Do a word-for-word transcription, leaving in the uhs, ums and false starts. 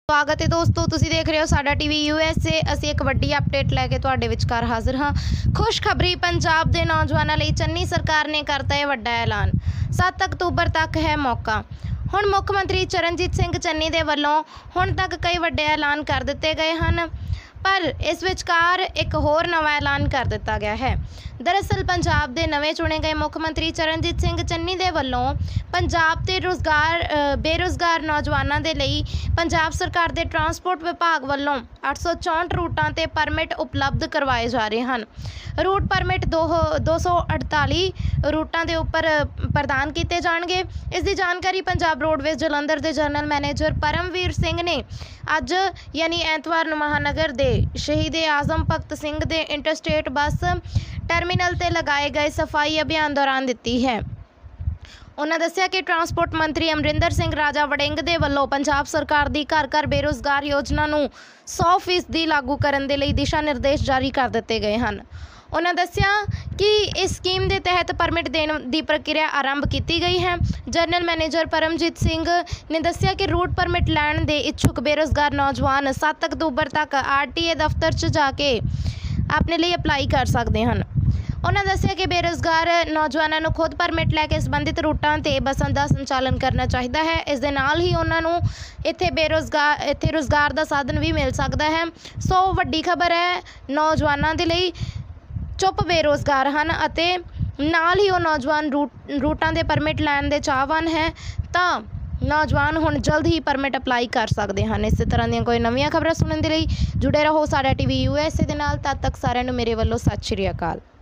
स्वागत है दोस्तों, तुसी देख रहे हो साडा टीवी यूएसए। असी एक वड्डी अपडेट लैके तुहाडे विचकार हाजिर हाँ। खुशखबरी, पंजाब के नौजवानों लई चन्नी सरकार ने करता है वड्डा ऐलान। सत्त अक्तूबर तक है मौका। हुण मुख मंत्री चरणजीत सिंह चन्नी दे वल्लों हुण तक कई वड्डे ऐलान कर दिते गए हैं, पर इस विचकार एक होर नवा ऐलान कर दिता गया है। दरअसल पंजाब के नवे चुने गए मुख मंत्री चरणजीत सिंह चन्नी दे वल्लों पंजाब के रोज़गार बेरोज़गार नौजवानों के लिए पंजाब सरकार के ट्रांसपोर्ट विभाग वल्लों अठ सौ चौंठ रूटां ते परमिट उपलब्ध करवाए जा रहे हैं। रूट परमिट दो दो सौ अड़ताली रूटां के उपर प्रदान किए जाएंगे। इसकी जानकारी पंजाब रोडवेज जलंधर के जनरल मैनेजर परमवीर सिंह ने अज यानी एतवार महानगर के शहीद आजम भगत सिंह के इंटरस्टेट बस टर्मिनल ते लगाए गए सफाई अभियान दौरान दी है। उन्होंने दस्सिया कि ट्रांसपोर्ट मंत्री अमरिंदर सिंह राजा वड़िंग दे वल्लों पंजाब सरकार की घर घर बेरोज़गार योजना नूं सौ फीसदी लागू करने के लिए दिशा निर्देश जारी कर दिए गए हैं। उन्होंने दस्सिया कि इस स्कीम के तहत परमिट देने की प्रक्रिया आरंभ की गई है। जनरल मैनेजर परमजीत सिंह ने दस्सिया कि रूट परमिट लैण के इच्छुक बेरोज़गार नौजवान सत्त अक्तूबर तक आर टी ए दफ्तर च जाके अपने लिए अप्लाई कर सकते हैं। उन्होंने दस्सिया कि बेरोज़गार नौजवानों को खुद परमिट लैके संबंधित रूटां ते बसां का संचालन करना चाहिए है। इस दे नाल ही उन्होंने इत्थे बेरोज़गार इत्थे रोज़गार का साधन भी मिल सकता है। सो वड्डी खबर है नौजवानों के लिए, चुप बेरोज़गार हैं अते नाल ही वो नौजवान रूट रूटां के परमिट लैण के चाहवान है, तो नौजवान हुण जल्द ही परमिट अप्लाई कर सकते हैं। इस तरह दी कोई नवीं खबरां सुनने के लिए जुड़े रहो साडा टीवी यूएसए दे नाल। तद तक सारिआं नूं मेरे वल्लों सत श्री अकाल।